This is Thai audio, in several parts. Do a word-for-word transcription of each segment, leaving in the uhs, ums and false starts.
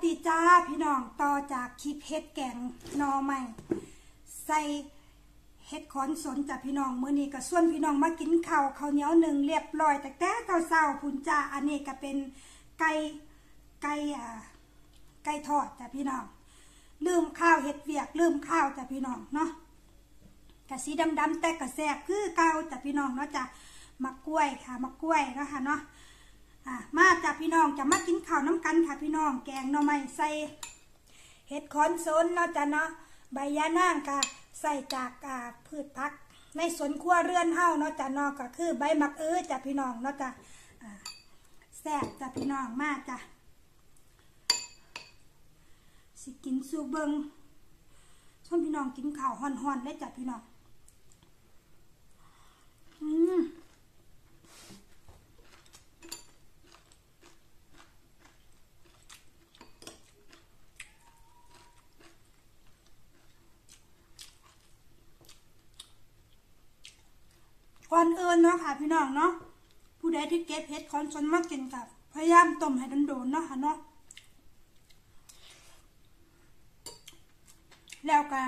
ดีจ้าพี่น้องต่อจากคลิปเฮ็ดแกงหน่อไม้ใส่เฮ็ดขอนสนจ้าพี่น้องมื้อนี้ก็ส่วนพี่น้องมากินข้าวข้าวเหนียวหนึ่งเรียบร้อยแต่แต่ข้าวเช้าพุ่นจ้าอันนี้ก็เป็นไก่ไก่อ่าไก่ทอดจ้าพี่น้องลืมข้าวเฮ็ดเวียกลืมข้าวจ้าพี่น้องเนาะกะสีดำๆแต่กะแซ่บคือเก่าจ้าพี่น้องเนาะจ้ามะกล้วยค่ะมะกล้วยเนาะค่ะเนาะมาจ้ะพี่น้องจะมากินข้าวน้ำกันค่ะพี่น้องแกงหน่อไม้ใส่เห็ดขอนสนเนาะจ้ะเนาะใบยะนางก็ใส่จากพืชผักในสวนครัวเรือนเฮาเนาะจ้ะเนาะก็คือใบมะเอื้อจ้ะพี่น้องเนาะจ้ะแซ่บจ้ะพี่น้องมาจ้ะสิกินสูเบิงชวนพี่น้องกินข้าวห่อนๆได้จ้ะพี่น้องอืมก่อนอื่นเนาะค่ะพี่น้องเนาะผู้ใดที่เก็บเห็ดขอนสนมากินกับพยายามต้มให้โดนๆเนาะค่ะเนาะแล้วก็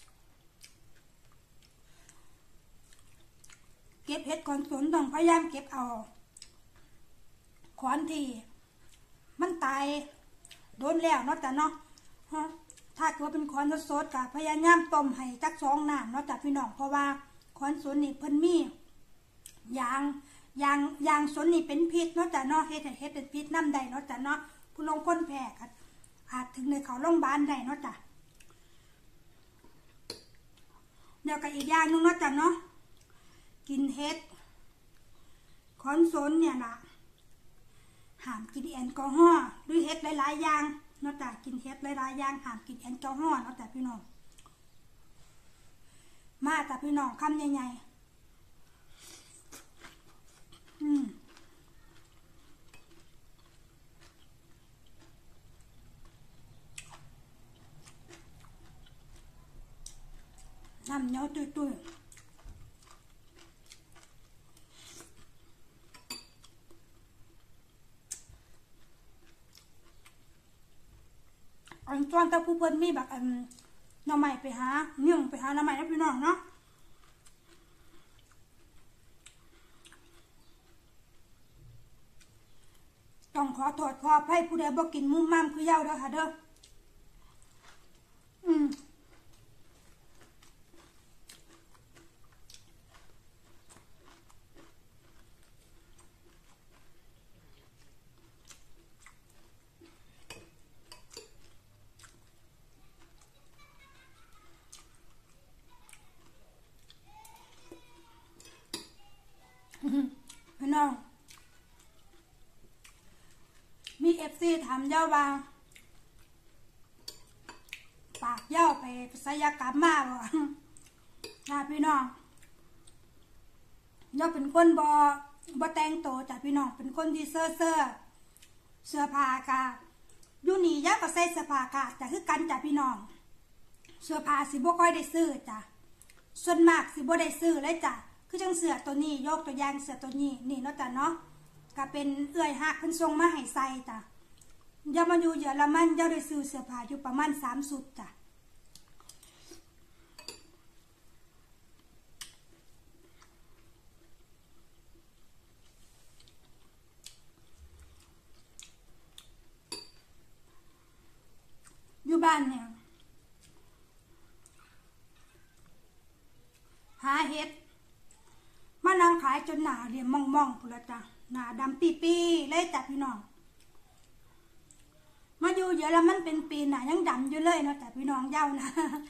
เก็บเห็ดขอนสนต้องพยายามเก็บเอาขอนที่มันตายโดนแล้วเนาะแต่เนาะถ้าเกิดเป็นขอนสดๆกับพยายามต้มให้จักสองน้ำเนาะแต่พี่น้องเพราะว่าขอนสนนี่เพิ่นมียางยางยางสนนี่เป็นพิษเนาะจ้ะเนาะเฮ็ดเฮ็ดเป็นพิษน้ำใดเนาะจ้ะเนาะผู้ลงคนแพ้อาจถึงในเขาโรงพยาบาลได้เนาะจ้ะเดี๋ยวกับอีกอย่างนึงเนาะจ้ะเนาะกินเฮ็ดขอนสนเนี่ยนะห้ามกินแอลกอฮอล์ด้วยเฮ็ดหลายๆอย่างเนาะจ้ะกินเฮ็ดหลายๆอย่างห้ามกินแอลกอฮอล์เนาะจ้ะพี่น้องมาจ้ะพี่น้องคำใหญ่ๆอืมน้ำเหนียวตุ้ยๆอันตอนตะผู้เพิ่นมีแบบอันหน่อไม้ไปหาเนื่องไปหาหน่อไม้นะพี่น้องเนาะต้องขอโทษขออภัยผู้ใดบ่กินมุ้งมั่มคือเย้าเด้อค่ะเด้ออืมพี่น้องมีเอฟซีถามเย้าว่าปากเย้าไปศัลยกรรมมาบ่นะพี่น้องเย้าเป็นคนบ่บ่แต่งโตจ้ะพี่น้องเป็นคนที่เซ่อเซ่อเสื้อผ้ากะอยู่นี่เย้าก็ใส่เสื้อผ้ากะแต่คือกันจ้ะพี่น้องเสื้อผ้าสิบ่ค่อยได้ซื้อจ้ะส่วนมากสิบ่ได้ซื้อเลยจ้ะคือจังเสื้อตัวนี้ยกตัวอย่างเสื้อตัวนี้นี่เนาะจ้ะเนาะก็เป็นเอื้อยหักเพิ่นส่งมาให้ใส่จ้ะอย่ามาอยู่เยอรมันอย่าได้ซื้อเสื้อผ้าอยู่ประมาณสามสุดจ้ะอยู่บ้านเนี่ยหาเห็ดมานั่งขายจนหนาเรียมมองมองพุ่นละจ้ะหนาดำปีปีเลยจ้ะพี่น้องมาอยู่เยอะแล้วมันเป็นปีหนายังดำอยู่เลยเนาะจ้ะพี่น้องเย้านะ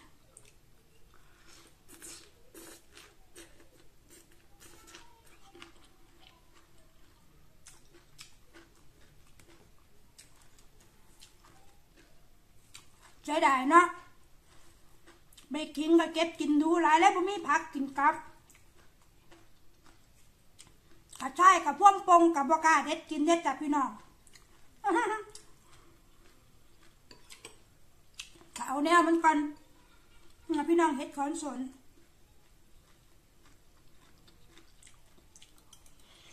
ใจได้เนาะเบกกิ้งก็เก็บกินดูหลายแล้วบ่มีผักกินกับกระชายกับพ่วงปงกับบกาเด็ดกินเด็ดจ้ะพี่น้องเอาแนวมันก่อนพี่น้องเห็ดขอนสน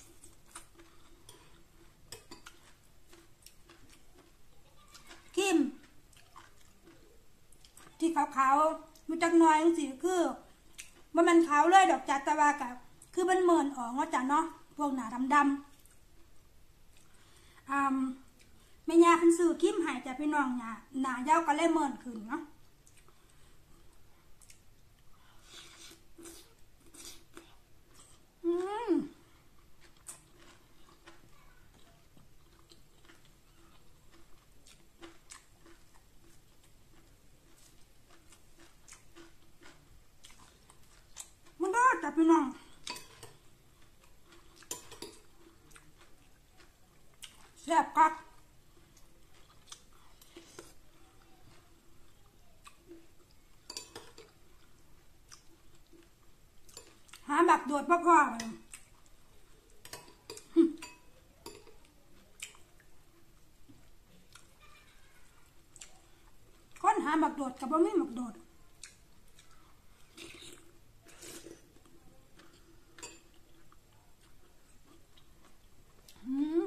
คิมขาวๆมีจักหน่อยสิคือมันมันขาวเลยดอกจัดตะวากับคือมันเหมือนออกเนาะจ้ะเนาะพวกหนาดำๆอ่าแม่ยาเพิ่นซื้อคิมให้จ้ะพี่น้องหนาหนายาวก็เลยเหมือนขึ้นเนาะอืมมันก็จ้ะพี่น้องแซ่บคักหาบักโดดพ่อๆเลยค้นหาบักโดดกับบ่มีบักโดดอืม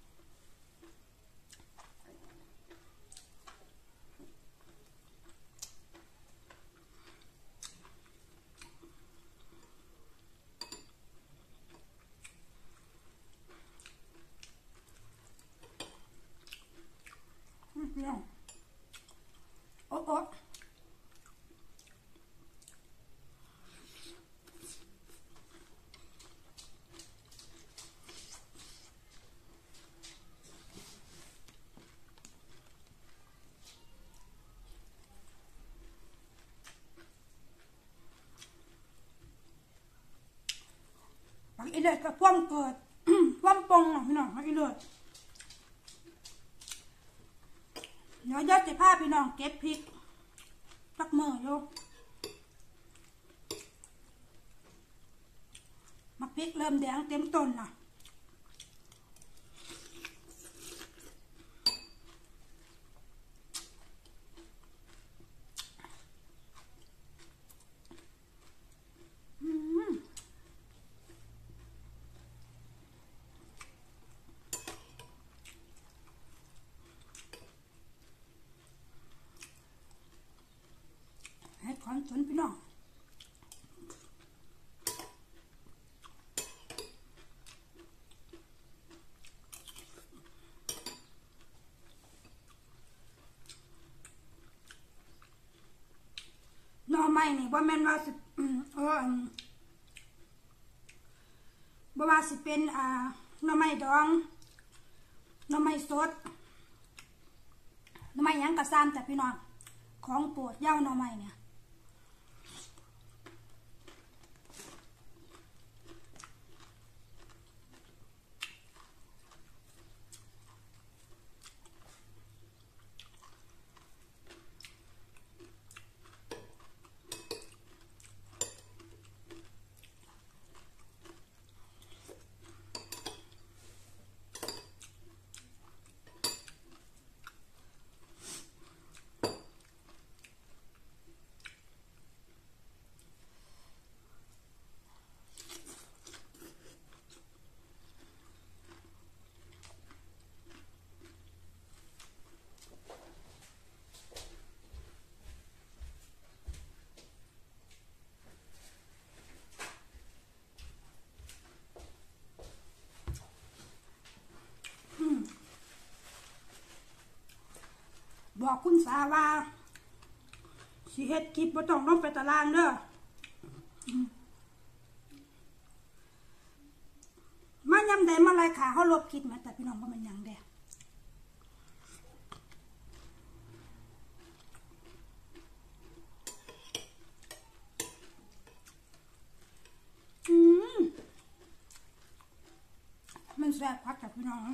พี่น้องโอ๊ะโอ๊ะผักอีเลือดกับพ่วมเกิด พ่วมปงอ่ะพี่น้องผักอีเลือดเดี๋ยวยอดจะพาพี่น้องเก็บพริกตักมือโยมักพริกเริ่มแดงเต็มต้นน่ะให้ขอนสนพี่น้องหน่อไม้นี่บ่แม่นว่าสิอืมเออบ่ว่าสิเป็นอ่าหน่อไม้ดองหน่อไม้สดหน่อไม้หยังกะซ้ำแต่พี่น้องของโปรดย่าหน่อไม้เนี่ยบอกคุณสาว่าสิเฮ็ดคลิปบ่ต้องลงไปตารางเด้อมายำใดมาไรขาเขาลบคลิปมาแต่พี่น้องว่ามันยังแดงอืมมันแซ่บพักกับพี่น้อง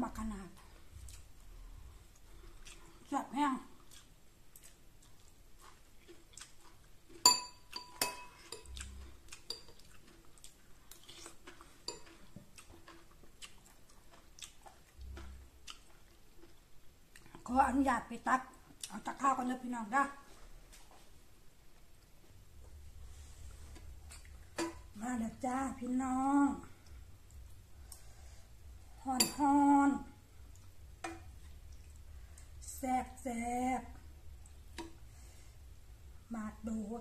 บักขนาดจับแห้งขออนุญาตไปตักเอาตักข้าวกันเลยพี่น้องนะมาแล้วจ้าพี่น้องฮอนฮอนแซ่บแซ่บมากโดด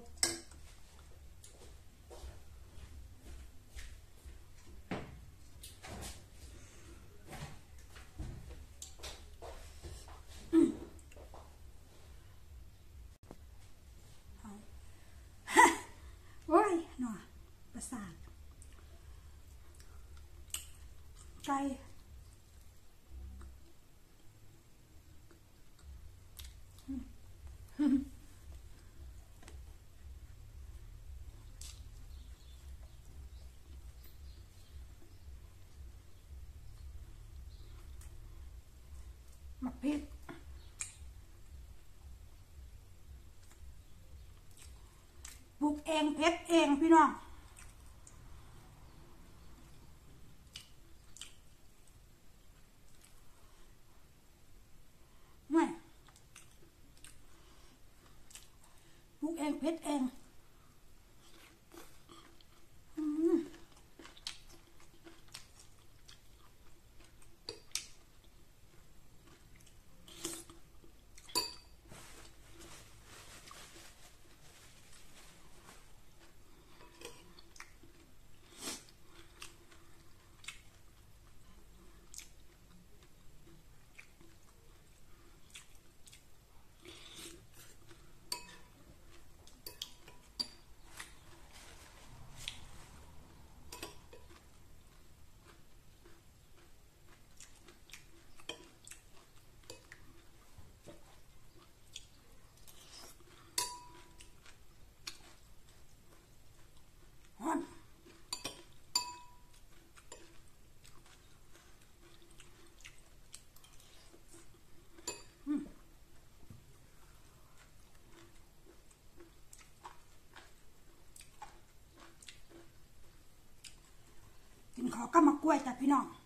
โอ้ยหน่อประสาทไก่มักพริกปลูกเองเพ็ดเองพี่น้องไม่ปลูกเองเพ็ดเองกินขอก็มากล้วยแต่พี่น้อง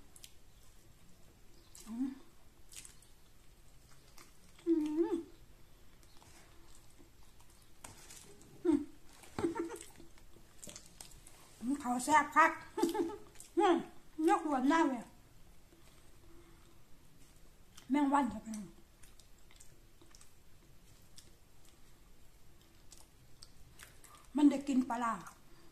เขาแซ่บคักยกหัวหน้าเลยแมงวันครับพี่น้องมันได้กินปลา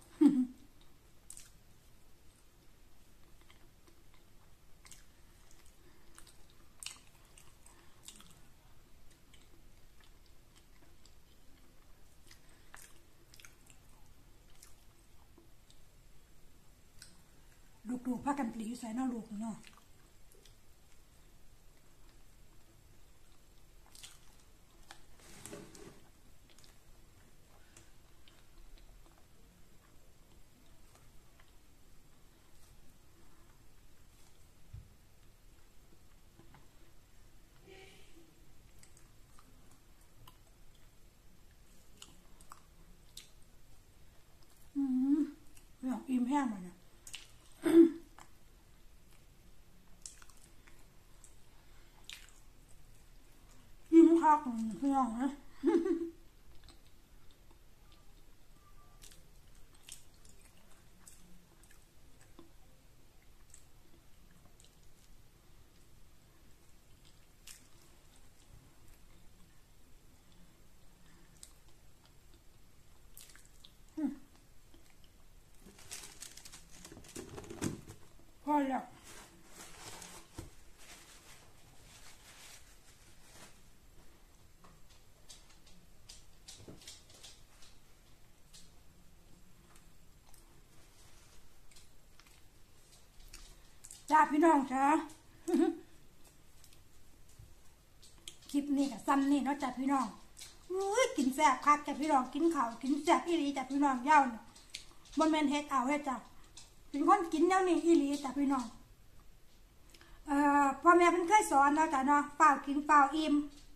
ลูกๆพากันปลีใส่หน้าลูกเนาะอืมอยากอิ่มแห้งเลยเนี่ยข้าวของพี่น้องนะพอแล้วจ้าพี่น้องจ้าคลิปนี้กับซ้ำนี่เนาะจ้าพี่น้องอุ้ยกินแซ่บคักจ้าพี่น้องกินข้าวกินแซ่บอีหลีจ้าพี่น้องยาวเนี่ยบนแมนเฮ็ดเอาเฮ็ดจ้าเป็นคนกินแนวนี้อีหลีจ้าพี่น้องเอ่อพ่อแม่เพิ่นเคยสอนเนาะจ้ะเนาะเปล่ากินเปล่าอิ่ม